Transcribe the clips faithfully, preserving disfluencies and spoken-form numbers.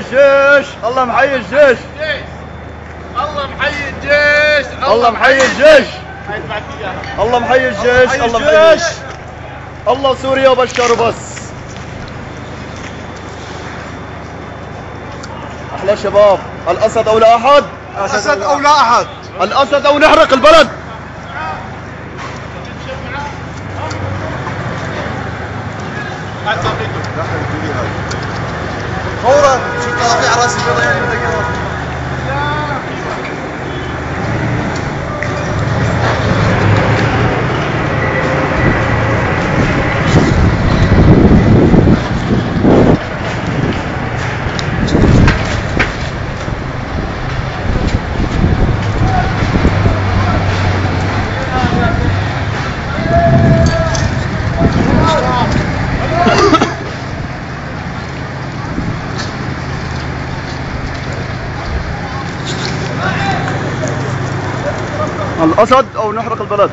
الجيش. الله محيي الجيش. الله محيي الجيش. الله محيي الجيش. الله محيي الجيش. الله محيي الجيش. الله سوريا وبشر وبس. احلى شباب. الاسد او لا احد. اسد او لا احد. الاسد او نحرق البلد. فورا شو طالع على راسي البيضاء يعني بدك الاسد او نحرق البلد.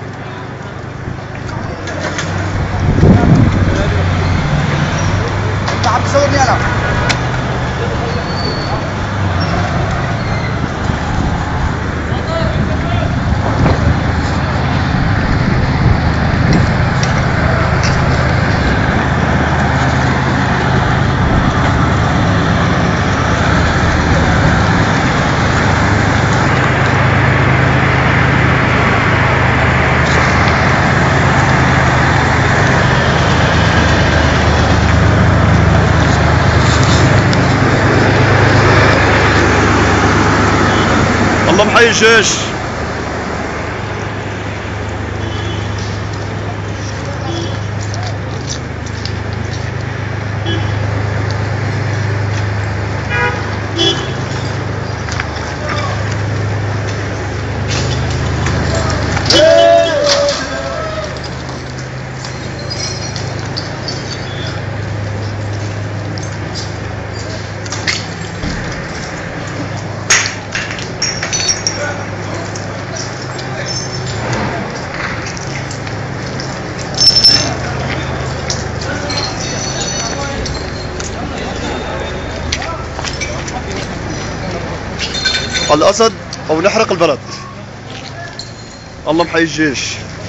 انت عم تصورني انا. الله محيي الجيش. الاسد او نحرق البلد. الله محيي الجيش.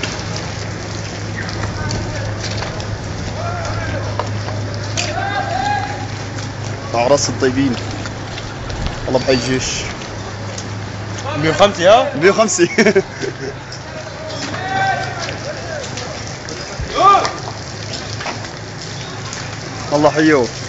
اعراس الطيبين. الله محيي الجيش. مية وخمسة ها؟ مية وخمسة. الله حيوه.